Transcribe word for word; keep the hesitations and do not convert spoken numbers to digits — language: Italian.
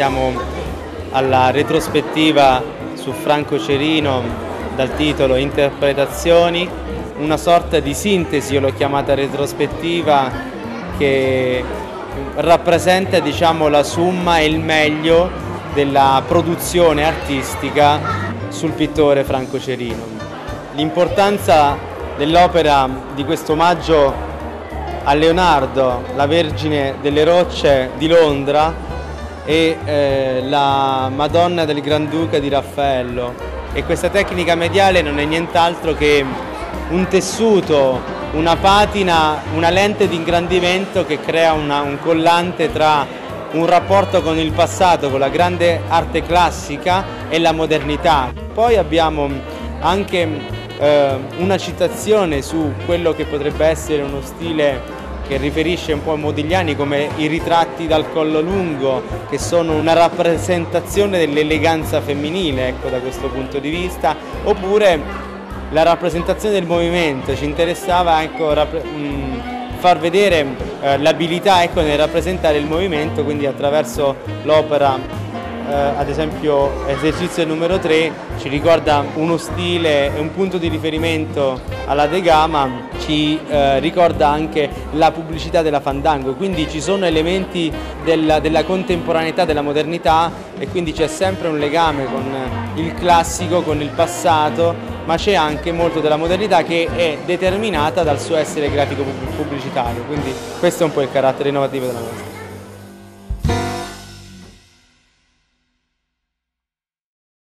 siamo alla retrospettiva su Franco Cerino dal titolo Interpretazioni, una sorta di sintesi, io l'ho chiamata retrospettiva, che rappresenta, diciamo, la summa e il meglio della produzione artistica sul pittore Franco Cerino. L'importanza dell'opera di questo omaggio a Leonardo, la Vergine delle Rocce di Londra e eh, la Madonna del Granduca di Raffaello, e questa tecnica mediale non è nient'altro che un tessuto, una patina, una lente di ingrandimento che crea una, un collante tra un rapporto con il passato, con la grande arte classica e la modernità. Poi abbiamo anche eh, una citazione su quello che potrebbe essere uno stile che riferisce un po' a Modigliani, come i ritratti dal collo lungo, che sono una rappresentazione dell'eleganza femminile, ecco, da questo punto di vista, oppure la rappresentazione del movimento. Ci interessava, ecco, far vedere eh, l'abilità, ecco, nel rappresentare il movimento, quindi attraverso l'opera, eh, ad esempio esercizio numero tre, ci ricorda uno stile e un punto di riferimento alla De Gama, ci eh, ricorda anche la pubblicità della Fandango, quindi ci sono elementi della, della contemporaneità, della modernità, e quindi c'è sempre un legame con il classico, con il passato, ma c'è anche molto della modernità che è determinata dal suo essere grafico pubblicitario, quindi questo è un po' il carattere innovativo della mostra.